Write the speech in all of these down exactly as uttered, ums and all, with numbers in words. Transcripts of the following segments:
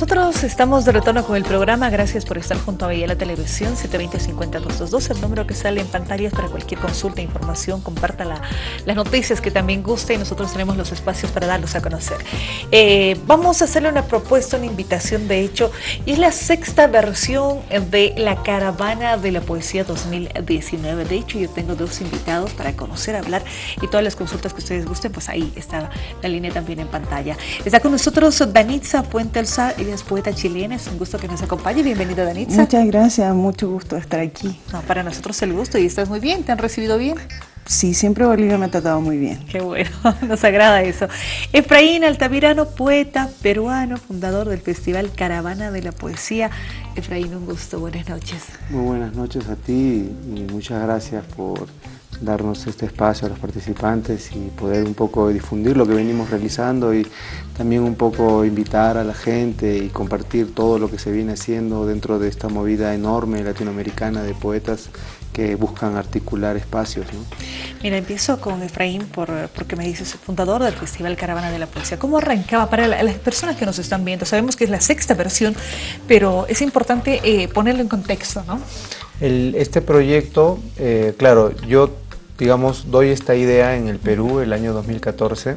Nosotros estamos de retorno con el programa. Gracias por estar junto a Vía la Televisión. siete dos cero, cinco dos dos dos, el número que sale en pantalla es para cualquier consulta, información. Comparta la, las noticias que también guste y nosotros tenemos los espacios para darlos a conocer. Eh, vamos a hacerle una propuesta, una invitación de hecho, y es la sexta versión de la Caravana de la Poesía dos mil diecinueve. De hecho, yo tengo dos invitados para conocer, hablar y todas las consultas que ustedes gusten, pues ahí está la línea también en pantalla. Está con nosotros Danitza Puente Alzar. Ella es poeta chilena, es un gusto que nos acompañe. Bienvenida, Danitza. Muchas gracias, mucho gusto estar aquí. No, para nosotros el gusto, y estás muy bien, ¿te han recibido bien? Sí, siempre Bolivia me ha tratado muy bien. Qué bueno, nos agrada eso. Efraín Altamirano, poeta peruano, fundador del Festival Caravana de la Poesía. Efraín, un gusto, buenas noches. Muy buenas noches a ti y muchas gracias por darnos este espacio a los participantes y poder un poco difundir lo que venimos realizando y también un poco invitar a la gente y compartir todo lo que se viene haciendo dentro de esta movida enorme latinoamericana de poetas que buscan articular espacios, ¿no? Mira, empiezo con Efraín por, porque me dices, fundador del Festival Caravana de la Poesía. ¿Cómo arrancaba para la, las personas que nos están viendo? Sabemos que es la sexta versión, pero es importante eh, ponerlo en contexto, ¿no? El, este proyecto, eh, claro, yo digamos, doy esta idea en el Perú el año dos mil catorce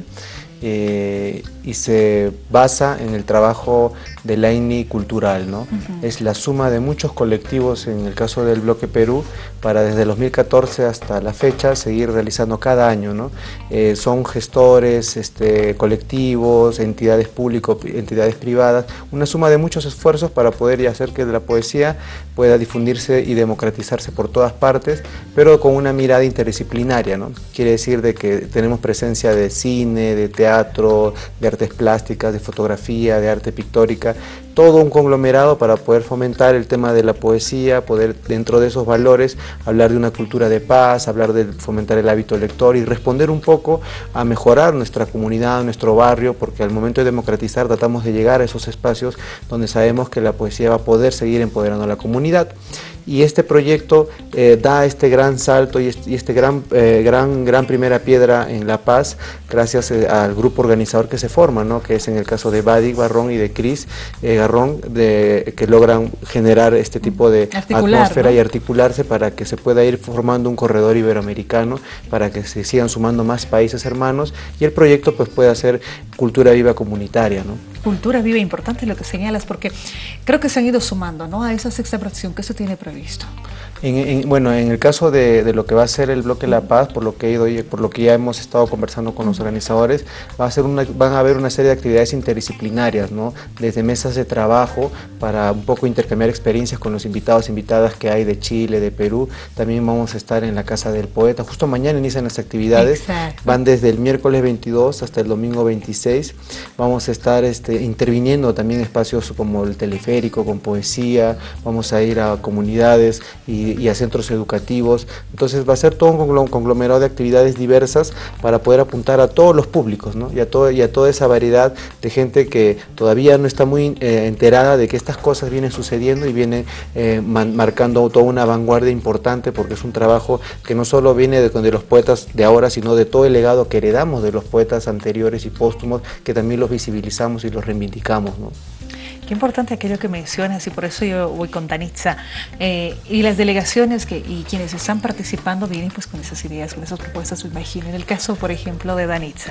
eh, y se basa en el trabajo de la I N I cultural, ¿no? Uh-huh. Es la suma de muchos colectivos, en el caso del Bloque Perú, para desde el dos mil catorce hasta la fecha seguir realizando cada año, ¿no? Eh, son gestores, este, colectivos, entidades públicas, entidades privadas, una suma de muchos esfuerzos para poder hacer que la poesía pueda difundirse y democratizarse por todas partes, pero con una mirada interdisciplinaria, ¿no? Quiere decir de que tenemos presencia de cine, de teatro, de artes plásticas, de fotografía, de arte pictórica, todo un conglomerado para poder fomentar el tema de la poesía, poder dentro de esos valores hablar de una cultura de paz, hablar de fomentar el hábito lector y responder un poco a mejorar nuestra comunidad, nuestro barrio, porque al momento de democratizar tratamos de llegar a esos espacios donde sabemos que la poesía va a poder seguir empoderando a la comunidad. Y este proyecto eh, da este gran salto y este, y este gran, eh, gran, gran primera piedra en La Paz gracias eh, al grupo organizador que se forma, ¿no? Que es en el caso de Badik Barrón y de Cris eh, Garrón, de, que logran generar este tipo de Articular, atmósfera, ¿no? Y articularse para que se pueda ir formando un corredor iberoamericano, para que se sigan sumando más países hermanos y el proyecto pues pueda ser cultura viva comunitaria, ¿no? Cultura viva, importante lo que señalas, porque creo que se han ido sumando, ¿no?, a esa sexta versión que se tiene previsto. En, en, bueno, en el caso de, de lo que va a ser el Bloque La Paz, por lo que he ido, por lo que ya hemos estado conversando con los organizadores, va a ser una, van a haber una serie de actividades interdisciplinarias, ¿no? Desde mesas de trabajo para un poco intercambiar experiencias con los invitados, invitadas que hay de Chile, de Perú. También vamos a estar en la Casa del Poeta. Justo mañana inician las actividades. Exacto. Van desde el miércoles veintidós hasta el domingo veintiséis. Vamos a estar este, interviniendo también espacios como el teleférico, con poesía. Vamos a ir a comunidades y y a centros educativos. Entonces va a ser todo un conglomerado de actividades diversas para poder apuntar a todos los públicos, ¿no? y, a todo, y a toda esa variedad de gente que todavía no está muy eh, enterada de que estas cosas vienen sucediendo y vienen eh, man, marcando toda una vanguardia importante, porque es un trabajo que no solo viene de, de los poetas de ahora, sino de todo el legado que heredamos de los poetas anteriores y póstumos, que también los visibilizamos y los reivindicamos, ¿no? Qué importante aquello que mencionas, y por eso yo voy con Danitza. Eh, y las delegaciones que, y quienes están participando vienen pues con esas ideas, con esas propuestas, me imagino. En el caso, por ejemplo, de Danitza.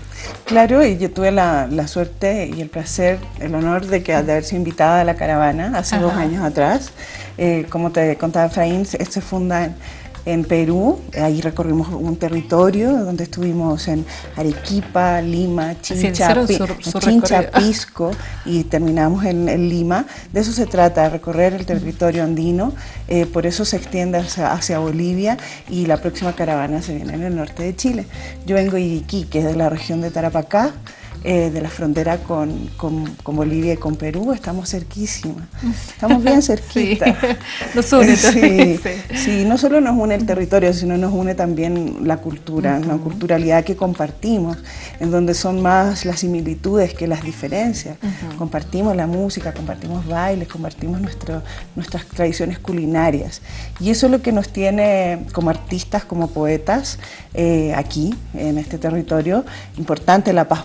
Claro, y yo tuve la, la suerte y el placer, el honor de, que, de haber sido invitada a la caravana hace Ajá. dos años atrás. Eh, como te contaba Efraín, se funda en, en Perú, ahí recorrimos un territorio donde estuvimos en Arequipa, Lima, Chincha, sí, su, su Chincha Pisco y terminamos en, en Lima. De eso se trata, recorrer el territorio andino, eh, por eso se extiende hacia, hacia Bolivia y la próxima caravana se viene en el norte de Chile. Yo vengo de Iquique, de la región de Tarapacá, Eh, de la frontera con, con, con Bolivia y con Perú, estamos cerquísimas, estamos bien cerquita. Sí, nos une también, sí, sí. sí, no solo nos une el territorio, sino nos une también la cultura, uh-huh. una culturalidad que compartimos, en donde son más las similitudes que las diferencias. Uh-huh. Compartimos la música, compartimos bailes, compartimos nuestro, nuestras tradiciones culinarias. Y eso es lo que nos tiene como artistas, como poetas, eh, aquí, en este territorio. Importante la paz para nosotros.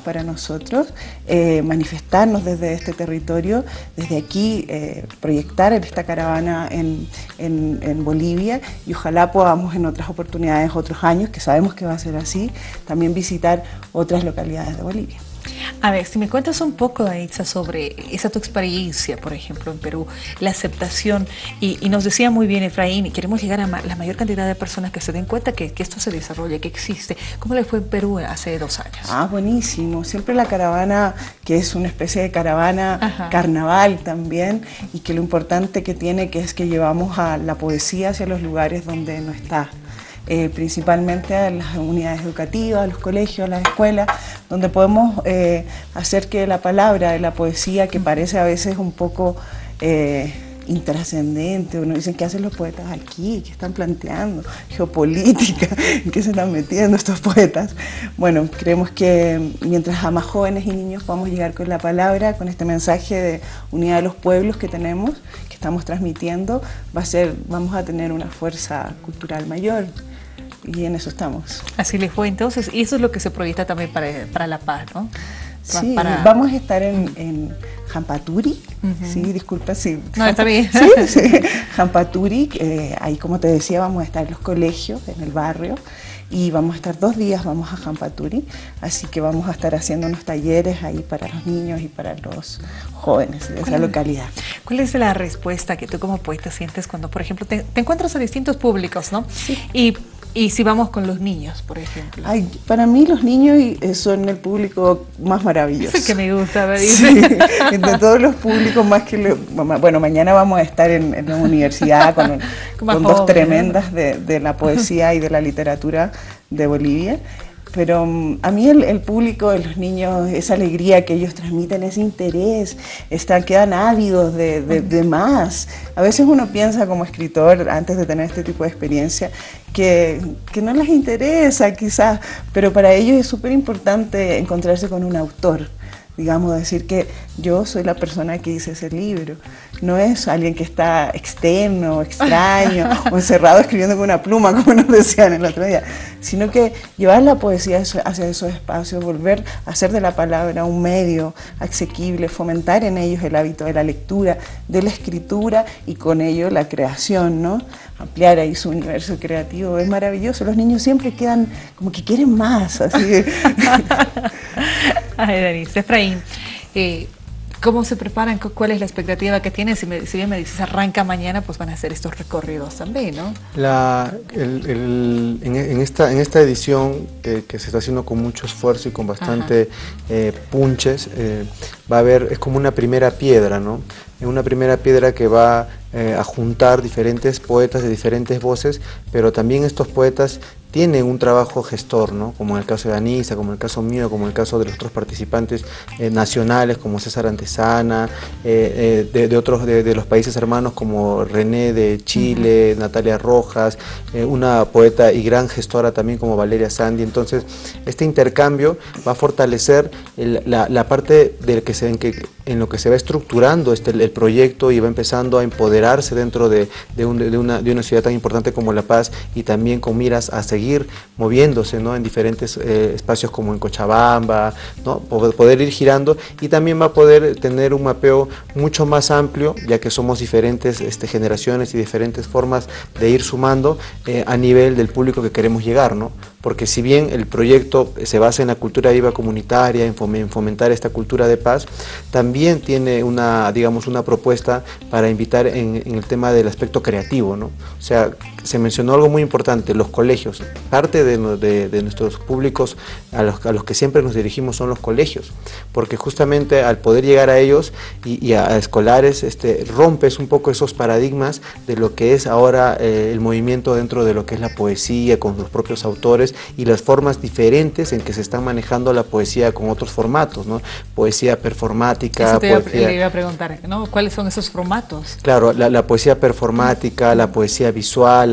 nosotros, eh, manifestarnos desde este territorio, desde aquí eh, proyectar esta caravana en, en, en Bolivia, y ojalá podamos en otras oportunidades, otros años, que sabemos que va a ser así, también visitar otras localidades de Bolivia. A ver, si me cuentas un poco, Danitza, sobre esa tu experiencia, por ejemplo, en Perú, la aceptación, y, y nos decía muy bien Efraín, y queremos llegar a ma la mayor cantidad de personas que se den cuenta que, que esto se desarrolla, que existe. ¿Cómo le fue en Perú hace dos años? Ah, buenísimo. Siempre la caravana, que es una especie de caravana Ajá. carnaval también, y que lo importante que tiene que es que llevamos a la poesía hacia los lugares donde no está. Eh, principalmente a las unidades educativas, a los colegios, a las escuelas, donde podemos eh, hacer que la palabra de la poesía, que parece a veces un poco eh, intrascendente, uno dice, ¿qué hacen los poetas aquí? ¿Qué están planteando? Geopolítica, ¿en qué se están metiendo estos poetas? Bueno, creemos que mientras a más jóvenes y niños podamos llegar con la palabra, con este mensaje de unidad de los pueblos que tenemos, que estamos transmitiendo, va a ser, vamos a tener una fuerza cultural mayor. Y en eso estamos. Así les fue entonces, y eso es lo que se proyecta también para, para La Paz, ¿no? Sí, para... vamos a estar en, en Jampaturi, uh-huh. sí, disculpa, sí. No, está bien. Sí, sí. Jampaturi, eh, ahí como te decía, vamos a estar en los colegios, en el barrio, y vamos a estar dos días, vamos a Jampaturi, así que vamos a estar haciendo unos talleres ahí para los niños y para los jóvenes de esa localidad. ¿Cuál es la respuesta que tú como poeta sientes cuando, por ejemplo, te, te encuentras a distintos públicos, ¿no? Sí. Y Y si vamos con los niños, por ejemplo. Ay, para mí los niños son el público más maravilloso. Es el que me gusta, me dice. Sí, de todos los públicos más que... Le, bueno, mañana vamos a estar en, en la universidad con, con dos tremendas de, de la poesía y de la literatura de Bolivia. Pero um, a mí el, el público de los niños, esa alegría que ellos transmiten, ese interés, están, quedan ávidos de, de, de más. A veces uno piensa como escritor, antes de tener este tipo de experiencia, que, que no les interesa quizás, pero para ellos es súper importante encontrarse con un autor. Digamos, decir que yo soy la persona que hice ese libro, no es alguien que está externo, extraño o encerrado escribiendo con una pluma, como nos decían el otro día, sino que llevar la poesía hacia esos espacios, volver a hacer de la palabra un medio asequible, fomentar en ellos el hábito de la lectura, de la escritura y con ello la creación, ¿no? Ampliar ahí su universo creativo, es maravilloso. Los niños siempre quedan como que quieren más, así. Ay, Danitza, Efraín, eh, ¿cómo se preparan? ¿Cuál es la expectativa que tienen? Si, me, si bien me dices arranca mañana, pues van a hacer estos recorridos también, ¿no? La, el, el, en, en, esta, en esta edición eh, que se está haciendo con mucho esfuerzo y con bastante eh, punches, eh, va a haber, es como una primera piedra, ¿no? Una primera piedra que va eh, a juntar diferentes poetas de diferentes voces, pero también estos poetas tienen un trabajo gestor, ¿no? Como en el caso de Danitza, como en el caso mío, como en el caso de los otros participantes eh, nacionales como César Antesana, eh, eh, de, de otros de, de los países hermanos como René de Chile, uh-huh. Natalia Rojas, eh, una poeta y gran gestora también como Valeria Sandi. Entonces, este intercambio va a fortalecer el, la, la parte del que se, en, que, en lo que se va estructurando este, el, el proyecto y va empezando a empoderarse dentro de, de, un, de, una, de una ciudad tan importante como La Paz y también con miras a seguir moviéndose, ¿no? En diferentes eh, espacios como en Cochabamba, ¿no? Poder ir girando y también va a poder tener un mapeo mucho más amplio, ya que somos diferentes este, generaciones y diferentes formas de ir sumando eh, a nivel del público que queremos llegar, ¿no? Porque si bien el proyecto se basa en la cultura viva comunitaria, en fomentar esta cultura de paz, también tiene una, digamos, una propuesta para invitar en, en el tema del aspecto creativo, ¿no? O sea, se mencionó algo muy importante, los colegios. Parte de, de, de nuestros públicos a los, a los que siempre nos dirigimos son los colegios, porque justamente al poder llegar a ellos y, y a, a escolares, este, rompes un poco esos paradigmas de lo que es ahora eh, el movimiento dentro de lo que es la poesía, con sus propios autores y las formas diferentes en que se están manejando la poesía con otros formatos, ¿no? Poesía performática. Eso te iba, poesía, le iba a preguntar, ¿no? ¿Cuáles son esos formatos? Claro, la, la poesía performática, la poesía visual,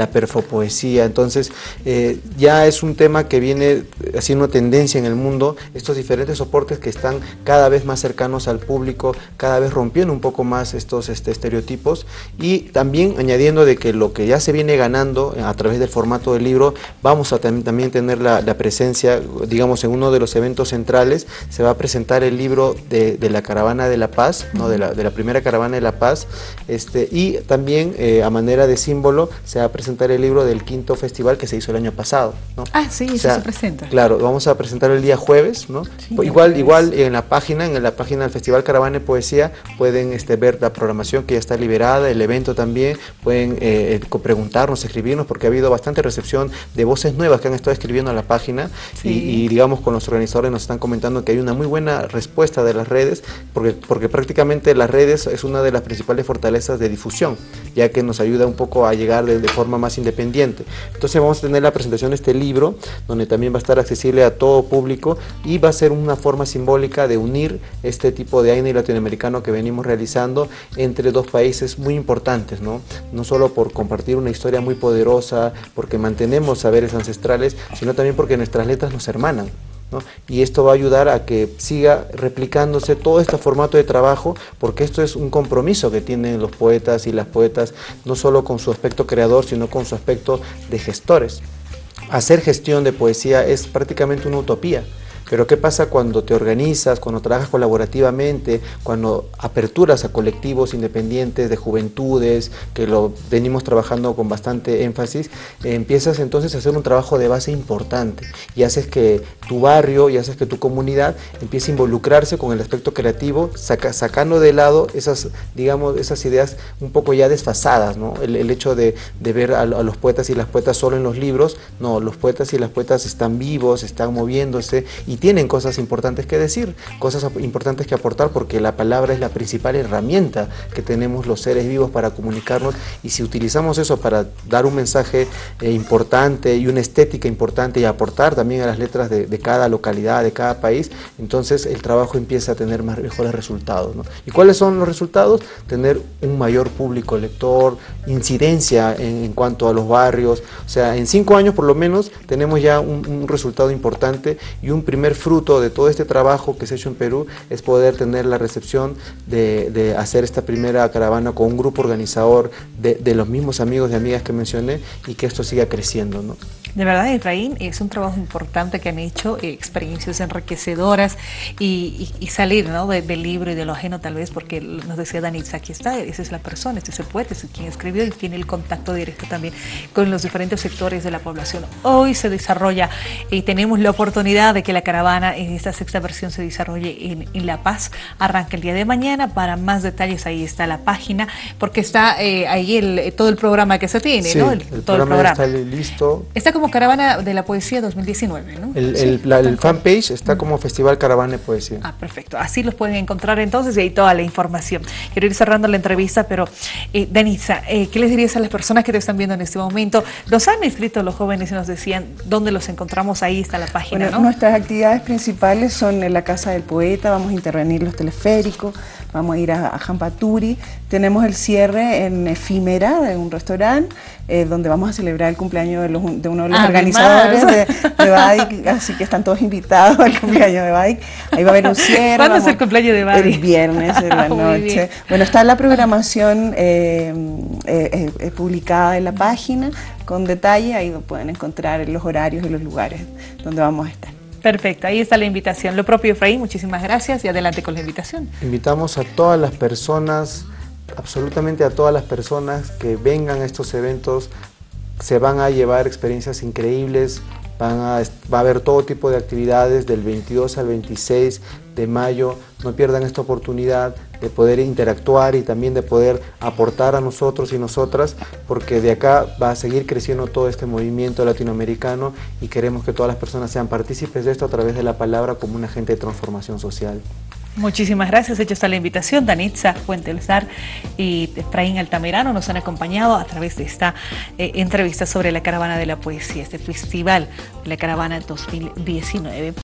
la perfopoesía. Entonces eh, ya es un tema que viene haciendo tendencia en el mundo, estos diferentes soportes que están cada vez más cercanos al público, cada vez rompiendo un poco más estos este, estereotipos, y también añadiendo de que lo que ya se viene ganando a través del formato del libro, vamos a tam también tener la, la presencia, digamos, en uno de los eventos centrales se va a presentar el libro de, de la Caravana de la Paz, ¿no? de, la, de la primera Caravana de la Paz, este, y también eh, a manera de símbolo se va a presentar el libro del quinto festival que se hizo el año pasado, ¿no? Ah, sí, o eso sea, se presenta. Claro, vamos a presentar el día jueves, ¿no? Sí, igual, jueves. igual en la página, en la página del Festival Caravana de Poesía, pueden este, ver la programación que ya está liberada, el evento también, pueden eh, preguntarnos, escribirnos, porque ha habido bastante recepción de voces nuevas que han estado escribiendo a la página, sí. y, y digamos con los organizadores nos están comentando que hay una muy buena respuesta de las redes, porque, porque prácticamente las redes es una de las principales fortalezas de difusión, ya que nos ayuda un poco a llegar de, de forma más independiente. Entonces vamos a tener la presentación de este libro, donde también va a estar accesible a todo público, y va a ser una forma simbólica de unir este tipo de A I N E latinoamericano que venimos realizando entre dos países muy importantes, ¿no? No solo por compartir una historia muy poderosa, porque mantenemos saberes ancestrales, sino también porque nuestras letras nos hermanan, ¿no? Y esto va a ayudar a que siga replicándose todo este formato de trabajo, porque esto es un compromiso que tienen los poetas y las poetas, no solo con su aspecto creador, sino con su aspecto de gestores. Hacer gestión de poesía es prácticamente una utopía. Pero ¿qué pasa cuando te organizas, cuando trabajas colaborativamente, cuando aperturas a colectivos independientes de juventudes, que lo venimos trabajando con bastante énfasis, eh, empiezas entonces a hacer un trabajo de base importante y haces que tu barrio y haces que tu comunidad empiece a involucrarse con el aspecto creativo, saca, sacando de lado esas, digamos, esas ideas un poco ya desfasadas, ¿no? El, el hecho de, de ver a, a los poetas y las poetas solo en los libros, no, los poetas y las poetas están vivos, están moviéndose y tienen cosas importantes que decir, cosas importantes que aportar, porque la palabra es la principal herramienta que tenemos los seres vivos para comunicarnos, y si utilizamos eso para dar un mensaje eh, importante y una estética importante y aportar también a las letras de, de cada localidad, de cada país, entonces el trabajo empieza a tener más, mejores resultados, ¿no? ¿Y cuáles son los resultados? Tener un mayor público lector, incidencia en, en cuanto a los barrios, o sea, en cinco años por lo menos tenemos ya un, un resultado importante, y un primer fruto de todo este trabajo que se ha hecho en Perú es poder tener la recepción de, de hacer esta primera caravana con un grupo organizador de, de los mismos amigos y amigas que mencioné, y que esto siga creciendo, ¿no? De verdad, Efraín, es un trabajo importante que han hecho, eh, experiencias enriquecedoras, y, y, y salir, ¿no?, de, del libro y de lo ajeno tal vez, porque nos decía Danitza, aquí está, esa es la persona, este es el poeta, es quien escribió y tiene el contacto directo también con los diferentes sectores de la población. Hoy se desarrolla y tenemos la oportunidad de que la caravana en esta sexta versión se desarrolle en, en La Paz. Arranca el día de mañana. Para más detalles ahí está la página, porque está eh, ahí el, todo el programa que se tiene, sí, ¿no? El, el todo programa el programa está listo. Está como Caravana de la Poesía dos mil diecinueve, ¿no? El, sí, el, la, el fanpage está como Festival Caravana de Poesía. Ah, perfecto. Así los pueden encontrar entonces, y ahí toda la información. Quiero ir cerrando la entrevista, pero eh, Danitza, eh, ¿qué les dirías a las personas que te están viendo en este momento? Nos han escrito los jóvenes y nos decían dónde los encontramos. Ahí está la página, bueno, ¿no? Nuestras actividades principales son en la Casa del Poeta, vamos a intervenir los teleféricos, vamos a ir a, a Jampaturi, tenemos el cierre en Efímera, en un restaurante, eh, donde vamos a celebrar el cumpleaños de, los, de uno de los ah, organizadores de, de Bike, así que están todos invitados al cumpleaños de Bike. Ahí va a haber un cierre. ¿Cuándo es el cumpleaños de Bike? El viernes en la noche. Bueno, está la programación eh, eh, eh, publicada en la página con detalle, ahí lo pueden encontrar los horarios y los lugares donde vamos a estar. Perfecto, ahí está la invitación. Lo propio, Efraín, muchísimas gracias y adelante con la invitación. Invitamos a todas las personas, absolutamente a todas las personas que vengan a estos eventos. Se van a llevar experiencias increíbles, van a, va a haber todo tipo de actividades del veintidós al veintiséis de mayo. No pierdan esta oportunidad de poder interactuar y también de poder aportar a nosotros y nosotras, porque de acá va a seguir creciendo todo este movimiento latinoamericano, y queremos que todas las personas sean partícipes de esto a través de la palabra como un agente de transformación social. Muchísimas gracias. Hecha está la invitación. Danitza Fuentelzar y Efraín Altamirano nos han acompañado a través de esta eh, entrevista sobre la Caravana de la Poesía, este festival de la Caravana dos mil diecinueve.